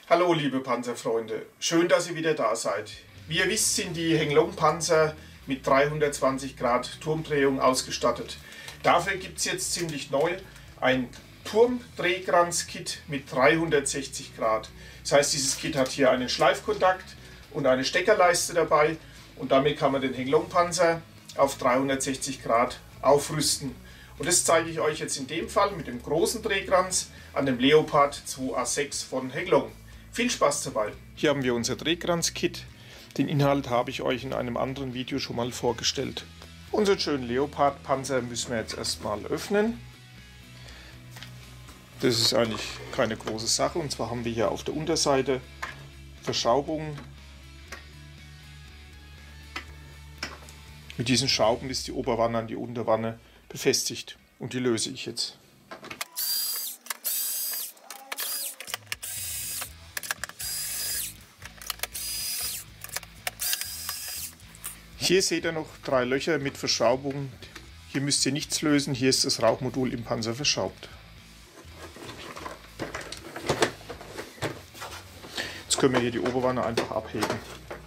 Hallo liebe Panzerfreunde, schön, dass ihr wieder da seid. Wie ihr wisst, sind die Henglong-Panzer mit 320 Grad Turmdrehung ausgestattet. Dafür gibt es jetzt ziemlich neu ein Turmdrehkranz-Kit mit 360 Grad. Das heißt, dieses Kit hat hier einen Schleifkontakt und eine Steckerleiste dabei und damit kann man den Henglong-Panzer auf 360 Grad aufrüsten. Und das zeige ich euch jetzt in dem Fall mit dem großen Drehkranz an dem Leopard 2A6 von Henglong. Viel Spaß dabei! Hier haben wir unser Drehkranz-Kit. Den Inhalt habe ich euch in einem anderen Video schon mal vorgestellt. Unseren schönen Leopard-Panzer müssen wir jetzt erstmal öffnen. Das ist eigentlich keine große Sache. Und zwar haben wir hier auf der Unterseite Verschraubungen. Mit diesen Schrauben ist die Oberwanne an die Unterwanne befestigt. Und die löse ich jetzt. Hier seht ihr noch 3 Löcher mit Verschraubungen. Hier müsst ihr nichts lösen, hier ist das Rauchmodul im Panzer verschraubt. Jetzt können wir hier die Oberwanne einfach abheben.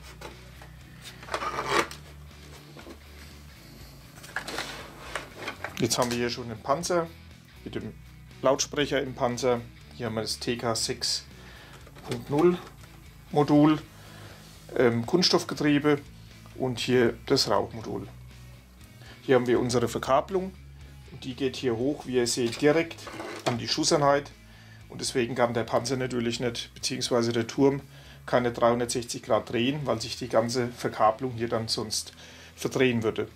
Jetzt haben wir hier schon den Panzer mit dem Lautsprecher im Panzer. Hier haben wir das TK 6.0 Modul, Kunststoffgetriebe. Und hier das Rauchmodul. Hier haben wir unsere Verkabelung und die geht hier hoch, wie ihr seht, direkt an die Schusseinheit. Und deswegen kann der Panzer natürlich nicht, beziehungsweise der Turm, keine 360 Grad drehen, weil sich die ganze Verkabelung hier dann sonst verdrehen würde.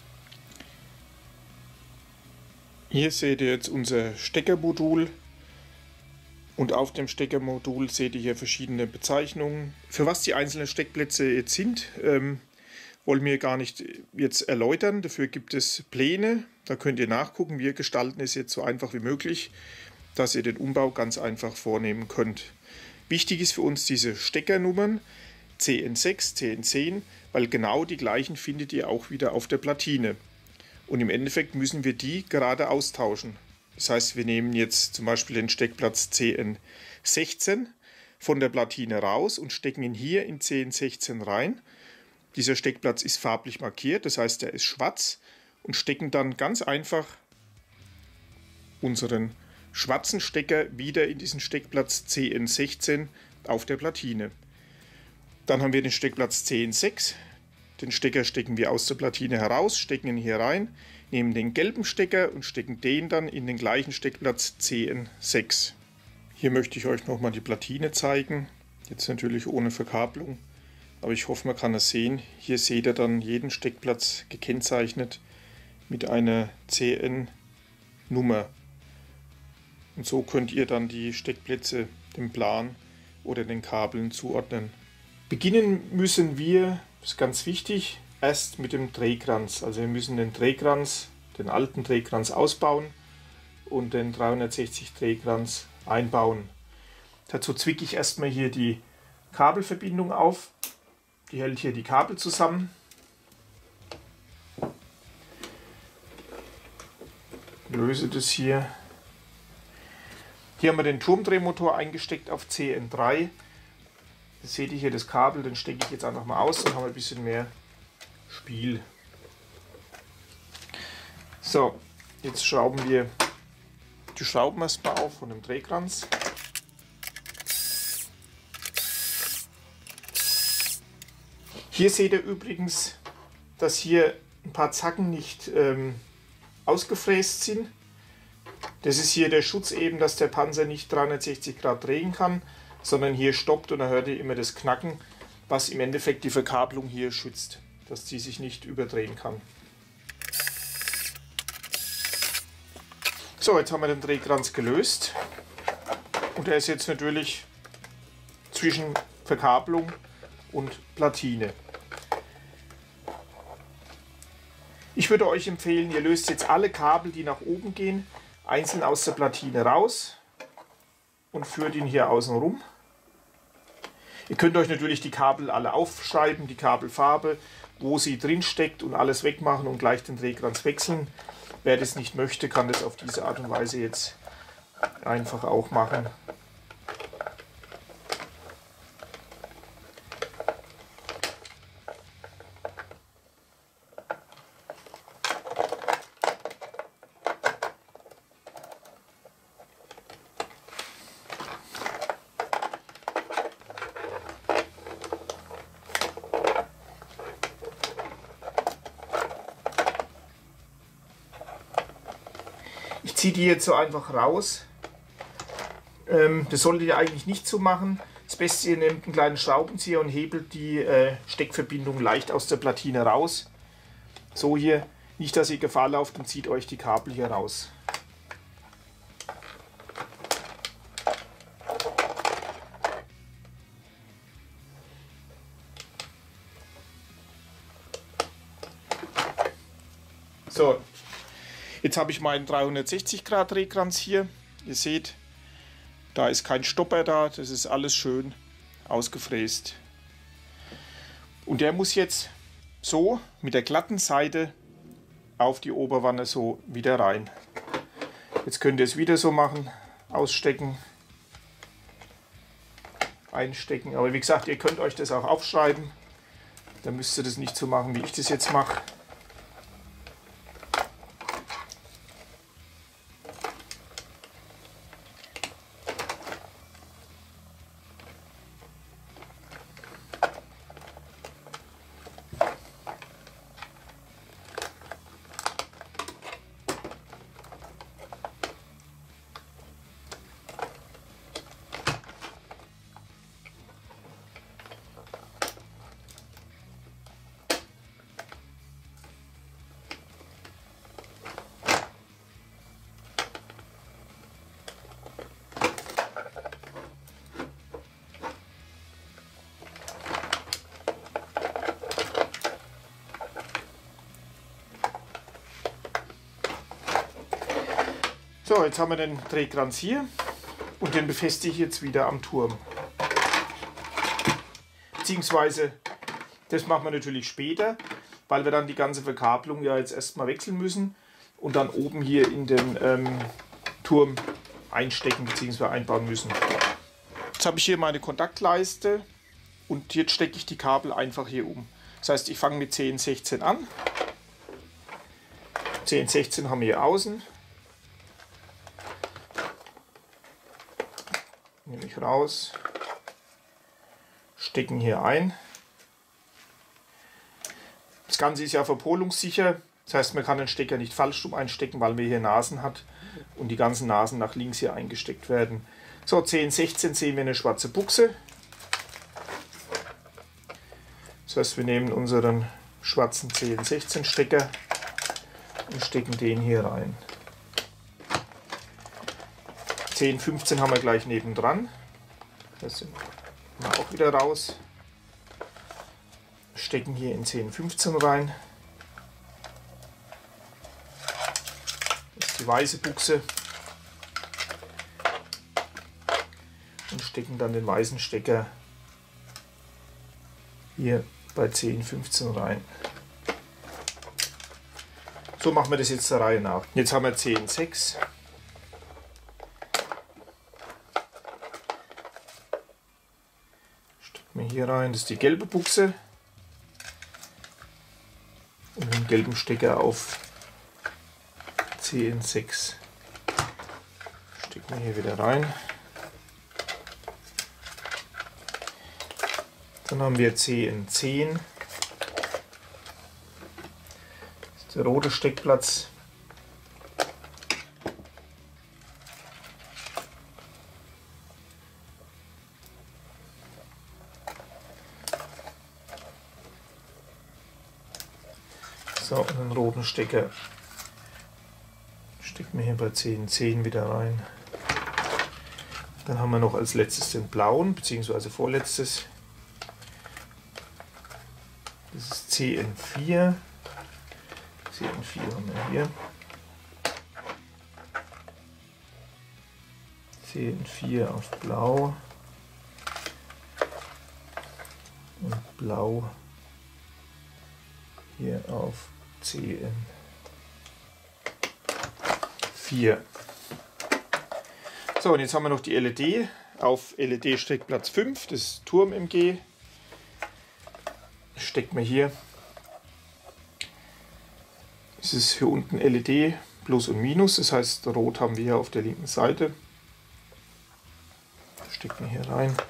Hier seht ihr jetzt unser Steckermodul. Und auf dem Steckermodul seht ihr hier verschiedene Bezeichnungen. Für was die einzelnen Steckplätze jetzt sind, wollen wir gar nicht jetzt erläutern. Dafür gibt es Pläne, da könnt ihr nachgucken. Wir gestalten es jetzt so einfach wie möglich, dass ihr den Umbau ganz einfach vornehmen könnt. Wichtig ist für uns diese Steckernummern CN6, CN10, weil genau die gleichen findet ihr auch wieder auf der Platine. Und im Endeffekt müssen wir die gerade austauschen. Das heißt, wir nehmen jetzt zum Beispiel den Steckplatz CN16 von der Platine raus und stecken ihn hier in CN16 rein. Dieser Steckplatz ist farblich markiert, das heißt, er ist schwarz, und stecken dann ganz einfach unseren schwarzen Stecker wieder in diesen Steckplatz CN16 auf der Platine. Dann haben wir den Steckplatz CN6, den Stecker stecken wir aus der Platine heraus, stecken ihn hier rein, nehmen den gelben Stecker und stecken den dann in den gleichen Steckplatz CN6. Hier möchte ich euch nochmal die Platine zeigen, jetzt natürlich ohne Verkabelung. Aber ich hoffe, man kann es sehen. Hier seht ihr dann jeden Steckplatz gekennzeichnet mit einer CN-Nummer. Und so könnt ihr dann die Steckplätze dem Plan oder den Kabeln zuordnen. Beginnen müssen wir, das ist ganz wichtig, erst mit dem Drehkranz. Also wir müssen den Drehkranz, den alten Drehkranz ausbauen und den 360 Drehkranz einbauen. Dazu zwicke ich erstmal hier die Kabelverbindung auf. Die hält hier die Kabel zusammen. Löse das hier. Hier haben wir den Turmdrehmotor eingesteckt auf CN3. Das seht ihr hier, das Kabel, den stecke ich jetzt einfach mal aus, dann haben wir ein bisschen mehr Spiel. So, jetzt schrauben wir die Schrauben erstmal auf von dem Drehkranz. Hier seht ihr übrigens, dass hier ein paar Zacken nicht ausgefräst sind. Das ist hier der Schutz eben, dass der Panzer nicht 360 Grad drehen kann, sondern hier stoppt und da hört ihr immer das Knacken, was im Endeffekt die Verkabelung hier schützt, dass die sich nicht überdrehen kann. So, jetzt haben wir den Drehkranz gelöst und er ist jetzt natürlich zwischen Verkabelung und Platine. Ich würde euch empfehlen, ihr löst jetzt alle Kabel, die nach oben gehen, einzeln aus der Platine raus und führt ihn hier außen rum. Ihr könnt euch natürlich die Kabel alle aufschreiben, die Kabelfarbe, wo sie drin steckt und alles wegmachen und gleich den Drehkranz wechseln. Wer das nicht möchte, kann das auf diese Art und Weise jetzt einfach auch machen. ziehe die jetzt so einfach raus. Das solltet ihr eigentlich nicht so machen. Das Beste, ihr nehmt einen kleinen Schraubenzieher und hebelt die Steckverbindung leicht aus der Platine raus. So hier, nicht dass ihr Gefahr lauft und zieht euch die Kabel hier raus. So, jetzt habe ich meinen 360 Grad Drehkranz hier. Ihr seht, da ist kein Stopper da, das ist alles schön ausgefräst. Und der muss jetzt so mit der glatten Seite auf die Oberwanne so wieder rein. Jetzt könnt ihr es wieder so machen, ausstecken, einstecken. Aber wie gesagt, ihr könnt euch das auch aufschreiben. Dann müsst ihr das nicht so machen, wie ich das jetzt mache. So, jetzt haben wir den Drehkranz hier und den befestige ich jetzt wieder am Turm. Beziehungsweise, das machen wir natürlich später, weil wir dann die ganze Verkabelung ja jetzt erstmal wechseln müssen und dann oben hier in den Turm einstecken bzw. einbauen müssen. Jetzt habe ich hier meine Kontaktleiste und jetzt stecke ich die Kabel einfach hier um. Das heißt, ich fange mit 1016 an. 1016 haben wir hier außen. Nehme ich raus, stecken hier ein. Das Ganze ist ja verpolungssicher, das heißt, man kann den Stecker nicht falsch rum einstecken, weil man hier Nasen hat und die ganzen Nasen nach links hier eingesteckt werden. So, 1016 sehen wir eine schwarze Buchse. Das heißt, wir nehmen unseren schwarzen 1016 Stecker und stecken den hier rein. 1015 haben wir gleich nebendran. Das sind wir auch wieder raus. Stecken hier in 1015 rein. Das ist die weiße Buchse. Und stecken dann den weißen Stecker hier bei 1015 rein. So machen wir das jetzt der Reihe nach. Jetzt haben wir 10,6. Hier rein, das ist die gelbe Buchse und den gelben Stecker auf 10,6 stecken wir hier wieder rein. Dann haben wir 10,10, das ist der rote Steckplatz. So, und den roten Stecker stecken wir hier bei 10,10 wieder rein. Dann haben wir noch als letztes den blauen, beziehungsweise vorletztes. Das ist CN4. CN4 haben wir hier. CN4 auf blau. Und blau hier auf CN4. So, und jetzt haben wir noch die LED auf LED-Steckplatz 5, das Turm-MG. Stecken wir hier. Es ist hier unten LED Plus und Minus, das heißt, Rot haben wir hier auf der linken Seite. Das stecken wir hier rein.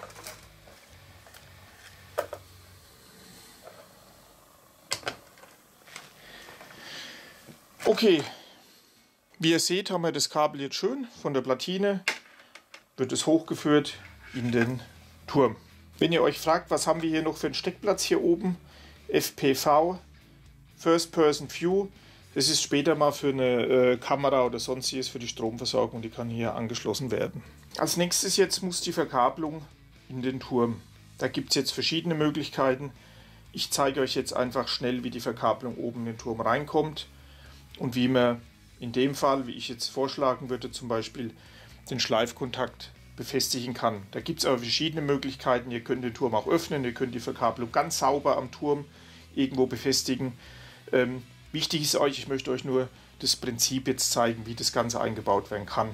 Okay, Wie ihr seht, haben wir das Kabel jetzt schön von der Platine, wird es hochgeführt in den Turm. Wenn ihr euch fragt, was haben wir hier noch für einen Steckplatz hier oben, FPV, First Person View, das ist später mal für eine Kamera oder sonstiges für die Stromversorgung, die kann hier angeschlossen werden. Als nächstes jetzt muss die Verkabelung in den Turm. Da gibt es jetzt verschiedene Möglichkeiten. Ich zeige euch jetzt einfach schnell, wie die Verkabelung oben in den Turm reinkommt und wie man in dem Fall, wie ich jetzt vorschlagen würde, zum Beispiel den Schleifkontakt befestigen kann. Da gibt es aber verschiedene Möglichkeiten. Ihr könnt den Turm auch öffnen, ihr könnt die Verkabelung ganz sauber am Turm irgendwo befestigen. Wichtig ist euch, ich möchte euch nur das Prinzip jetzt zeigen, wie das Ganze eingebaut werden kann.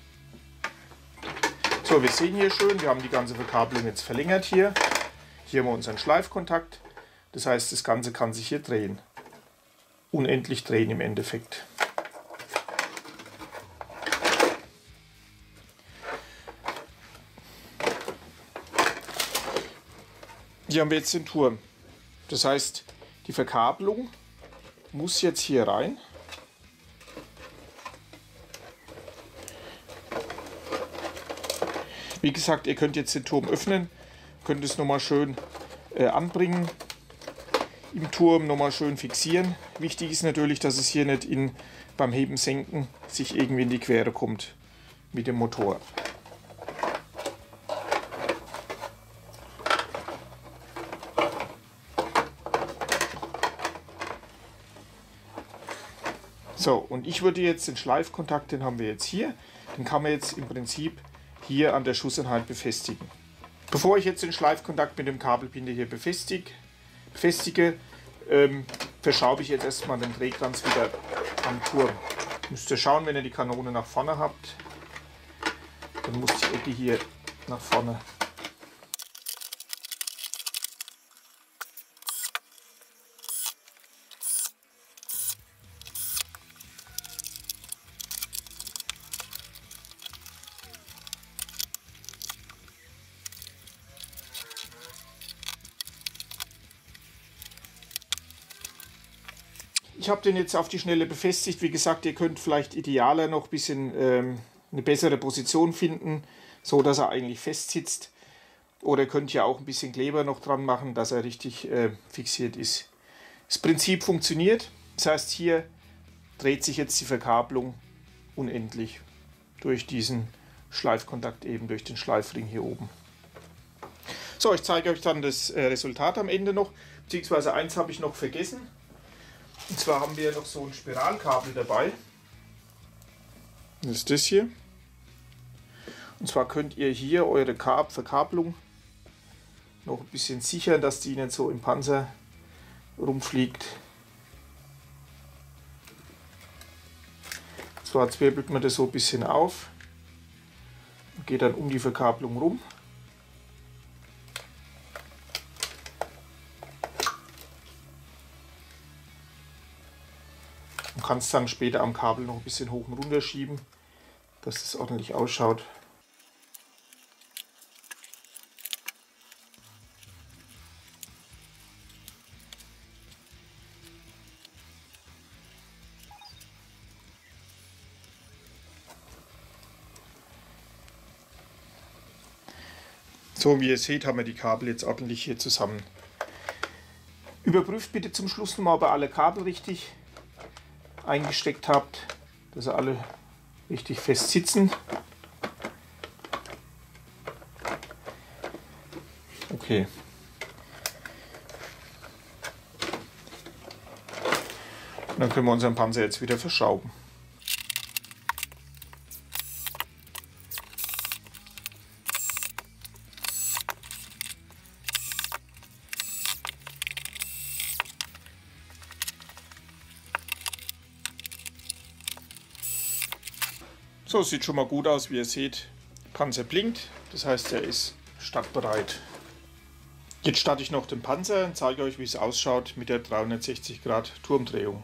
So, wir sehen hier schön, wir haben die ganze Verkabelung jetzt verlängert hier. Hier haben wir unseren Schleifkontakt. Das heißt, das Ganze kann sich hier drehen. Unendlich drehen im Endeffekt. Hier haben wir jetzt den Turm. Das heißt, die Verkabelung muss jetzt hier rein. Wie gesagt, ihr könnt jetzt den Turm öffnen, könnt es nochmal schön anbringen, im Turm nochmal schön fixieren. Wichtig ist natürlich, dass es hier nicht beim Heben, Senken sich irgendwie in die Quere kommt mit dem Motor. So, und ich würde jetzt den Schleifkontakt, den haben wir jetzt hier, den kann man jetzt im Prinzip hier an der Schusseinheit befestigen. Bevor ich jetzt den Schleifkontakt mit dem Kabelbinder hier befestige, verschraube ich jetzt erstmal den Drehkranz wieder am Turm. Müsst ihr schauen, wenn ihr die Kanone nach vorne habt, dann muss die Ecke hier nach vorne. Ich habe den jetzt auf die Schnelle befestigt. Wie gesagt, ihr könnt vielleicht idealer noch ein bisschen eine bessere Position finden, so dass er eigentlich fest sitzt. Oder ihr könnt ja auch ein bisschen Kleber noch dran machen, dass er richtig fixiert ist. Das Prinzip funktioniert. Das heißt, hier dreht sich jetzt die Verkabelung unendlich durch diesen Schleifkontakt, eben durch den Schleifring hier oben. So, ich zeige euch dann das Resultat am Ende noch. Beziehungsweise eins habe ich noch vergessen. Und zwar haben wir noch so ein Spiralkabel dabei. Das ist das hier. Und zwar könnt ihr hier eure Verkabelung noch ein bisschen sichern, dass die nicht so im Panzer rumfliegt. Und zwar zwirbelt man das so ein bisschen auf und geht dann um die Verkabelung rum. Man kann es dann später am Kabel noch ein bisschen hoch und runter schieben, dass es ordentlich ausschaut. So, wie ihr seht, haben wir die Kabel jetzt ordentlich hier zusammen. Überprüft bitte zum Schluss nochmal, ob ihr alle Kabel richtig eingesteckt habt, dass sie alle richtig fest sitzen. Okay. Und dann können wir unseren Panzer jetzt wieder verschrauben. So, sieht schon mal gut aus, wie ihr seht. Der Panzer blinkt, das heißt, er ist startbereit. Jetzt starte ich noch den Panzer und zeige euch, wie es ausschaut mit der 360 Grad Turmdrehung.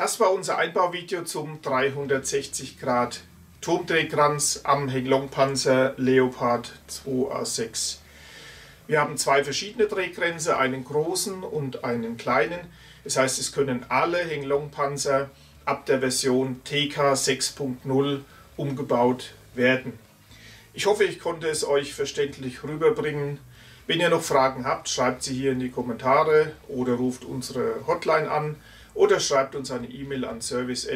Das war unser Einbauvideo zum 360 Grad Turmdrehkranz am Henglong-Panzer Leopard 2A6. Wir haben zwei verschiedene Drehkränze, einen großen und einen kleinen. Das heißt, es können alle Henglong-Panzer ab der Version TK 6.0 umgebaut werden. Ich hoffe, ich konnte es euch verständlich rüberbringen. Wenn ihr noch Fragen habt, schreibt sie hier in die Kommentare oder ruft unsere Hotline an oder schreibt uns eine E-Mail an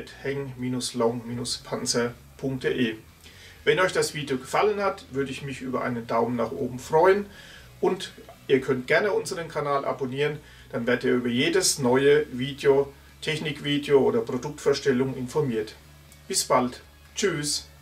service@heng-long-panzer.de. Wenn euch das Video gefallen hat, würde ich mich über einen Daumen nach oben freuen und ihr könnt gerne unseren Kanal abonnieren, dann werdet ihr über jedes neue Video, Technikvideo oder Produktvorstellung informiert. Bis bald. Tschüss.